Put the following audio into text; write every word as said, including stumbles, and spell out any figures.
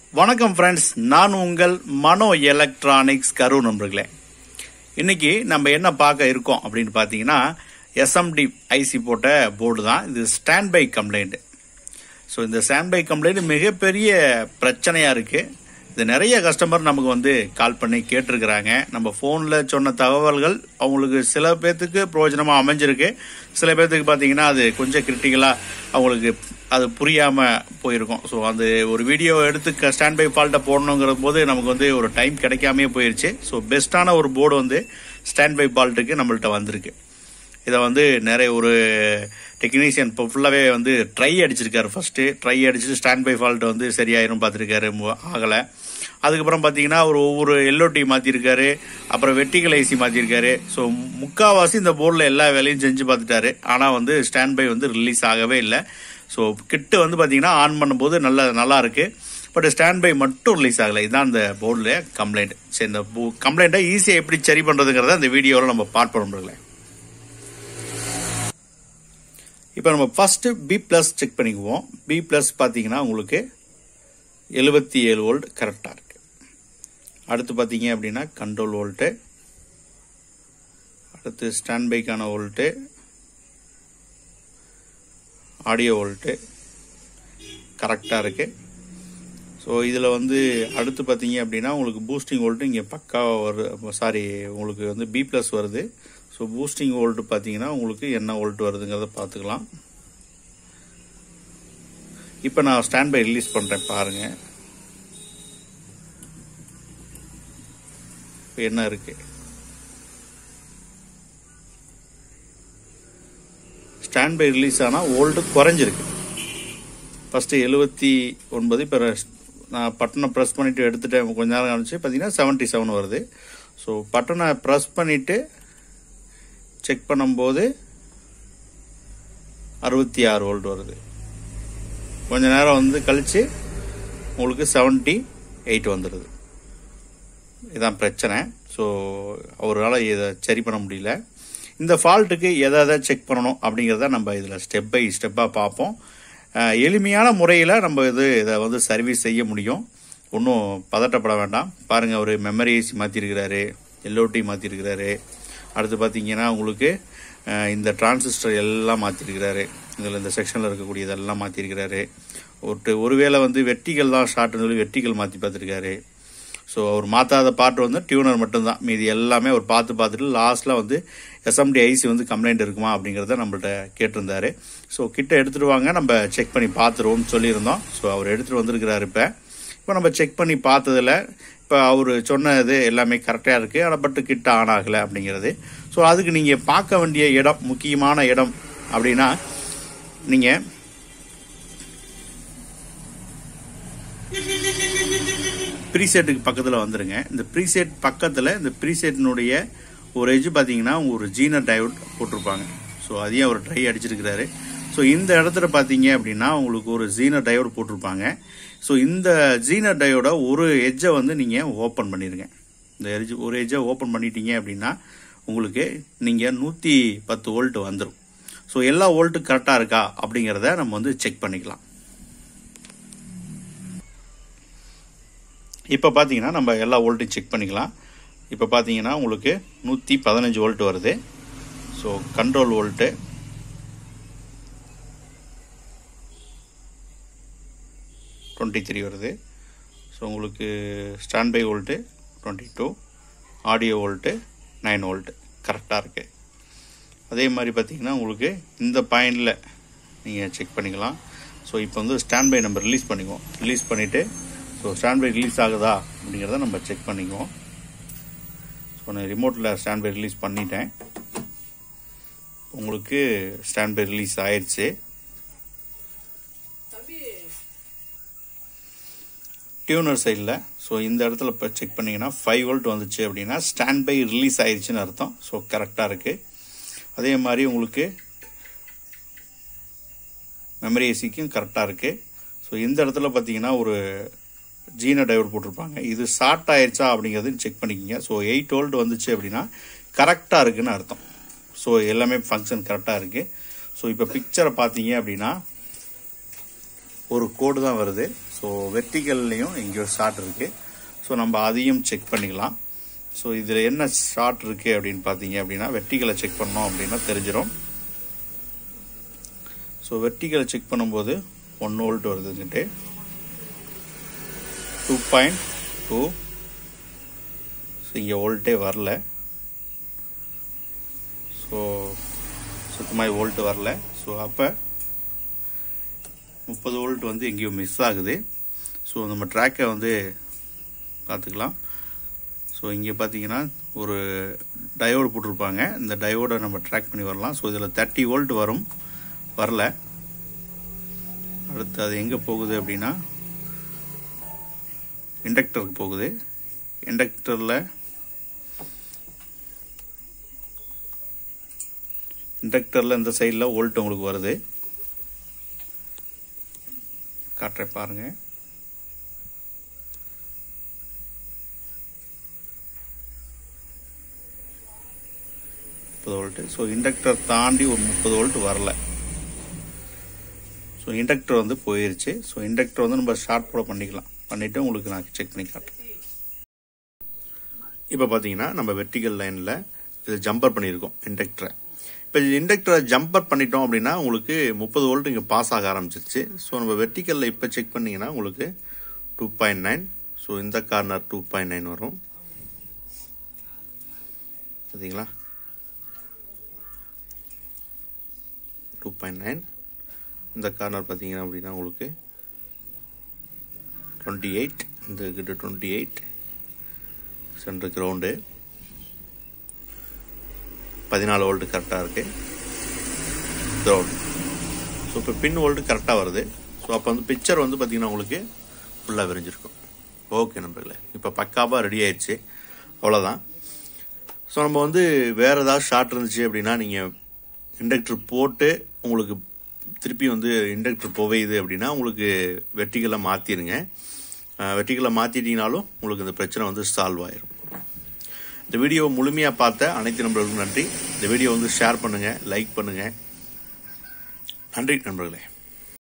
வணக்கம் ஃப்ரெண்ட்ஸ், நான் உங்கள் மனோ எலக்ட்ரானிக்ஸ் கரு நண்பர்களே. இன்னைக்கு நம்ம என்ன பார்க்க இருக்கோம் அப்படின்னு பார்த்தீங்கன்னா, எஸ்எம்டி ஐசி போட்ட போர்டு தான். இது ஸ்டாண்ட் பை கம்ப்ளைண்ட். ஸோ இந்த ஸ்டாண்ட் பை கம்ப்ளைண்ட் மிகப்பெரிய பிரச்சனையாக இருக்குது. இது நிறைய கஸ்டமர் நமக்கு வந்து கால் பண்ணி கேட்டிருக்கிறாங்க. நம்ம ஃபோனில் சொன்ன தகவல்கள் அவங்களுக்கு சில பேர்த்துக்கு பிரயோஜனமாக அமைஞ்சிருக்கு. சில பேர்த்துக்கு பார்த்தீங்கன்னா அது கொஞ்சம் கிரிட்டிக்கலாக அவங்களுக்கு அது புரியாமல் போயிருக்கும். ஸோ அந்த ஒரு வீடியோ எடுத்து ஸ்டாண்ட் பை ஃபால்ட்டை போடணுங்கிற போது நமக்கு வந்து ஒரு டைம் கிடைக்காமே போயிடுச்சு. ஸோ பெஸ்ட்டான ஒரு போர்டு வந்து ஸ்டாண்ட் பை ஃபால்ட்டுக்கு நம்மள்கிட்ட வந்திருக்கு. இதை வந்து நிறைய ஒரு டெக்னீஷியன் இப்போ ஃபுல்லாகவே வந்து ட்ரை அடிச்சிருக்காரு. ஃபர்ஸ்ட்டு ட்ரை அடிச்சுட்டு ஸ்டாண்ட் பை ஃபால்ட் வந்து சரியாயிரும் பார்த்துருக்காரு, ஆகலை. அதுக்கப்புறம் பார்த்தீங்கன்னா ஒரு ஒவ்வொரு எல்ஓடி மாற்றிருக்காரு, அப்புறம் வெர்டிகல் ஐசி மாற்றிருக்காரு. ஸோ முக்கால்வாசி இந்த போர்டில் எல்லா வேலையும் செஞ்சு பார்த்துட்டாரு. ஆனால் வந்து ஸ்டாண்ட் பை வந்து ரிலீஸ் ஆகவே இல்லை. ஸோ கிட்டு வந்து பார்த்தீங்கன்னா ஆன் பண்ணும்போது நல்லா நல்லா இருக்கு, பட் ஸ்டாண்ட் பை மட்டும் ரிலீஸ் ஆகலை. இதுதான் இந்த போர்டில் கம்ப்ளைண்ட். சரி, இந்த கம்ப்ளைண்ட்டை ஈஸியாக எப்படி சரி பண்ணுறதுங்கிறத இந்த வீடியோவில் நம்ம பார்ட் பண்ணுறோம்ல. இப்போ நம்ம ஃபர்ஸ்ட் பி பிளஸ் செக் பண்ணிக்குவோம். பி பிளஸ் பார்த்தீங்கன்னா உங்களுக்கு எழுபத்தி ஏழு வோல்ட் கரெக்டாக இருக்கு. அடுத்து பார்த்தீங்க அப்படின்னா கண்ட்ரோல் வோல்ட்டு, அடுத்து ஸ்டாண்ட் பைக்கான வோல்ட்டு, ஆடியோ வோல்ட்டு கரெக்டாக இருக்கு. ஸோ இதில் வந்து அடுத்து பார்த்தீங்க அப்படின்னா உங்களுக்கு பூஸ்டிங் வோல்ட்டு இங்கே பக்காவாக வருது. சாரி, உங்களுக்கு வந்து பி ப்ளஸ் வருது. ஸோ பூஸ்டிங் வோல்ட்டு பார்த்தீங்கன்னா உங்களுக்கு என்ன வோல்ட் வருதுங்கிறத பார்த்துக்கலாம். இப்போ நான் ஸ்டாண்ட் பை ரிலீஸ் பண்ணுறேன் பாருங்கள். இப்போ என்ன இருக்கு, ஸ்டாண்ட் பை ரிலீஸ் ஆனால் வோல்ட்டு குறைஞ்சிருக்கு. ஃபஸ்ட்டு எழுபத்தி ஒன்பது, இப்போ நான் பட்டனை ப்ரெஸ் பண்ணிவிட்டு எடுத்துகிட்டேன். கொஞ்ச நேரம் கழிச்சு பார்த்தீங்கன்னா செவன்ட்டி செவன் வருது. ஸோ பட்டனை ப்ரெஸ் பண்ணிவிட்டு செக் பண்ணும்போது அறுபத்தி ஆறு வோல்ட் வருது. கொஞ்ச நேரம் வந்து கழிச்சு உங்களுக்கு செவன்ட்டி எயிட் வந்துடுது. இதுதான் பிரச்சனை. ஸோ அவரால் இதை சரி பண்ண முடியல. இந்த ஃபால்ட்டுக்கு எதை எதை செக் பண்ணணும் அப்படிங்கிறத நம்ம இதில் ஸ்டெப் பை ஸ்டெப்பாக பார்ப்போம். எளிமையான முறையில் நம்ம இது இதை வந்து சர்வீஸ் செய்ய முடியும். ஒன்றும் பதட்டப்பட வேண்டாம். பாருங்கள், ஒரு மெமரி ஏசி மாற்றிருக்கிறாரு, எல்ஓடி மாற்றிருக்கிறாரு. அடுத்து பார்த்தீங்கன்னா உங்களுக்கு இந்த டிரான்சிஸ்டர் எல்லாம் மாற்றிருக்கிறாரு. இதில் இந்த செக்ஷனில் இருக்கக்கூடிய இதெல்லாம் மாற்றிருக்கிறாரு. ஒரு ஒருவேளை வந்து வெர்டிகல் தான் ஷார்ட்னு சொல்லி வெர்டிகல் மாற்றி பார்த்துருக்காரு. ஸோ அவர் மாற்றாத பார்ட் வந்து டியூனர் மட்டும்தான். மீதி எல்லாமே அவர் பார்த்து பார்த்துட்டு லாஸ்ட்டில் வந்து எஸ்எம்டி ஐசி வந்து கம்ப்ளைண்ட் இருக்குமா அப்படிங்கிறத நம்மள்ட்ட கேட்டிருந்தாரு. ஸோ கிட்ட எடுத்துகிட்டு வாங்க, நம்ம செக் பண்ணி பார்த்துருவோம்னு சொல்லியிருந்தோம். ஸோ அவர் எடுத்துகிட்டு வந்திருக்கிறாரு. இப்போ இப்போ நம்ம செக் பண்ணி பார்த்ததில் இப்போ அவர் சொன்னது எல்லாமே கரெக்டாக இருக்குது. ஆனால் பட்டு கிட்ட ஆன் ஆகலை அப்படிங்கிறது. ஸோ அதுக்கு நீங்கள் பார்க்க வேண்டிய இடம், முக்கியமான இடம் அப்படின்னா, நீங்கள் ப்ரீசெட்டுக்கு பக்கத்தில் வந்துடுங்க. இந்த ப்ரீசெட் பக்கத்தில் இந்த ப்ரீசெட்டினுடைய ஒரு எஜ் பார்த்தீங்கன்னா ஒரு ஜீனர் டயோட் போட்டிருப்பாங்க. ஸோ அதையும் அவர் ட்ரை அடிச்சிருக்கிறாரு. ஸோ இந்த இடத்துல பார்த்தீங்க அப்படின்னா உங்களுக்கு ஒரு ஜீனர் டயோடு போட்டிருப்பாங்க. ஸோ இந்த ஜீனர் டயோட ஒரு எஜ்ஜை வந்து நீங்கள் ஓப்பன் பண்ணிடுங்க. இந்த எஜ் ஒரு எஜ்ஜை ஓப்பன் பண்ணிட்டீங்க அப்படின்னா உங்களுக்கு நீங்கள் நூற்றி பத்து வோல்ட் வந்துடும். ஸோ எல்லா வோல்ட்டு கரெக்டாக இருக்கா அப்படிங்கிறத நம்ம வந்து செக் பண்ணிக்கலாம். இப்போ பார்த்தீங்கன்னா நம்ம எல்லா வோல்ட்டையும் செக் பண்ணிக்கலாம். இப்போ பார்த்தீங்கன்னா உங்களுக்கு நூற்றி பதினஞ்சு வோல்ட் வருது. So control volt, twenty three வருது. ஸோ உங்களுக்கு stand by volt twenty two, audio volt nine volt கரெக்டாக இருக்குது. அதே மாதிரி பார்த்தீங்கன்னா உங்களுக்கு இந்த பாயிண்டில் நீங்கள் செக் பண்ணிக்கலாம். ஸோ இப்போ வந்து ஸ்டாண்ட் பை நம்ம ரிலீஸ் பண்ணிக்குவோம். ரிலீஸ் பண்ணிவிட்டு ஸோ ஸ்டாண்ட் பை ரிலீஸ் ஆகுதா அப்படிங்கிறத நம்ம செக் பண்ணிக்குவோம். ஸோ நான் ரிமோட்டில் ஸ்டாண்ட் பை ரிலீஸ் பண்ணிட்டேன். உங்களுக்கு ஸ்டாண்ட் பை ரிலீஸ் ஆயிடுச்சு. டியூனர் சைடில் ஸோ இந்த இடத்துல இப்போ செக் பண்ணிங்கன்னா ஃபைவ் வோல்ட் வந்துச்சு அப்படின்னா ஸ்டாண்ட் பை ரிலீஸ் ஆயிடுச்சுன்னு அர்த்தம். ஸோ கரெக்டாக இருக்குது. அதே மாதிரி உங்களுக்கு மெமரி ஏசிக்கும் கரெக்டாக இருக்குது. ஸோ இந்த இடத்துல பார்த்தீங்கன்னா ஒரு ஜீனர் டயோடு போட்டிருப்பாங்க. இது ஷார்ட் ஆயிடுச்சா அப்படிங்கிறது செக் பண்ணிக்கிங்க. ஸோ எயிட் வோல்ட் வந்துச்சு அப்படின்னா கரெக்டாக இருக்குன்னு அர்த்தம். ஸோ எல்லாமே ஃபங்க்ஷன் கரெக்டாக இருக்குது. ஸோ இப்போ பிக்சரை பார்த்தீங்க அப்படின்னா ஒரு கோடு தான் வருது. ஸோ ஸோ வெர்டிகல்லையும் இங்கே ஒரு ஷார்ட் இருக்குது. ஸோ நம்ம அதையும் செக் பண்ணிக்கலாம். ஸோ இதில் என்ன ஷார்ட் இருக்குது அப்படின்னு பார்த்தீங்க அப்படின்னா வெர்டிகலை செக் பண்ணோம் அப்படின்னா தெரிஞ்சிடும். ஸோ வெர்டிகலை செக் பண்ணும்போது ஒன் வோல்ட் வருதுன்னுட்டு டூ பாயிண்ட் டூ. ஸோ இங்கே வோல்ட்டே வரல. ஸோ சுத்தமாக வோல்ட்டு வரல. ஸோ அப்போ முப்பது வோல்ட் வந்து எங்கேயும் மிஸ் ஆகுது. ஸோ நம்ம ட்ராக்கை வந்து பார்த்துக்கலாம். ஸோ இங்கே பார்த்தீங்கன்னா ஒரு டயோடு போட்டிருப்பாங்க. இந்த டயோடை நம்ம ட்ராக் பண்ணி வரலாம். ஸோ இதில் தேர்ட்டி வோல்ட் வரும், வரல. அடுத்து அது எங்கே போகுது அப்படின்னா இண்டக்டருக்கு போகுது. இண்டக்டரில் இண்டக்டரில் இந்த சைடில் வோல்ட் உங்களுக்கு வருது. காட்டுற பாருங்க. முப்பது வோல்ட். ஸோ இண்டக்டர் தாண்டி ஒரு முப்பது வோல்ட் வரல. ஸோ இண்டக்டர் வந்து போயிருச்சு. ஸோ இண்டக்டர் வந்து நம்ம ஷார்ட் போட பண்ணிக்கலாம். பண்ணிவிட்டு உங்களுக்கு நான் செக் பண்ணி காட்டுறேன். இப்போ பார்த்தீங்கன்னா நம்ம வெர்டிகல் லைனில் இது ஜம்பர் பண்ணியிருக்கோம் இண்டக்டரை. இப்போ இண்டக்டரை ஜம்பர் பண்ணிட்டோம் அப்படின்னா உங்களுக்கு முப்பது வோல்ட் இங்கே பாஸ் ஆக ஆரம்பிச்சிருச்சு. ஸோ நம்ம வெர்டிகலில் இப்போ செக் பண்ணிங்கன்னா உங்களுக்கு டூ பாயிண்ட் நைன். ஸோ இந்த கார்னர் டூ பாயிண்ட் நைன் வரும். பார்த்தீங்களா, டூ பாயிண்ட் நைன். இந்த கார்னர் பார்த்தீங்கன்னா அப்படின்னா உங்களுக்கு டுவெண்ட்டி எயிட். இந்த கிட்ட டுவெண்ட்டி எயிட் சென்டர் கிரவுண்டு பதினாலு வோல்ட் கரெக்டாக இருக்கு கிரவுண்டு. ஸோ இப்போ பின் வோல்ட் கரெக்டாக வருது. ஸோ அப்போ வந்து பிக்சர் வந்து பார்த்தீங்கன்னா உங்களுக்கு ஃபுல்லாக விரிஞ்சிருக்கும். ஓகே நண்பர்களே, இப்போ பக்காவாக ரெடி ஆயிடுச்சு. அவ்வளோதான். ஸோ நம்ம வந்து வேறு ஏதாவது ஷார்ட் இருந்துச்சு அப்படின்னா நீங்கள் இண்டக்டர் போட்டு உங்களுக்கு திருப்பி வந்து இண்டக்டர் போவையுது அப்படின்னா உங்களுக்கு வெர்டிகலை மாற்றிடுங்க. வெர்டிகலை மாற்றிட்டீங்கனாலும் உங்களுக்கு இந்த பிரச்சனை வந்து சால்வ் ஆயிரும். இந்த வீடியோ முழுமையாக பார்த்த அனைத்து நண்பர்களுக்கும் நன்றி. இந்த வீடியோ வந்து ஷேர் பண்ணுங்கள், லைக் பண்ணுங்கள். நன்றி நண்பர்களே.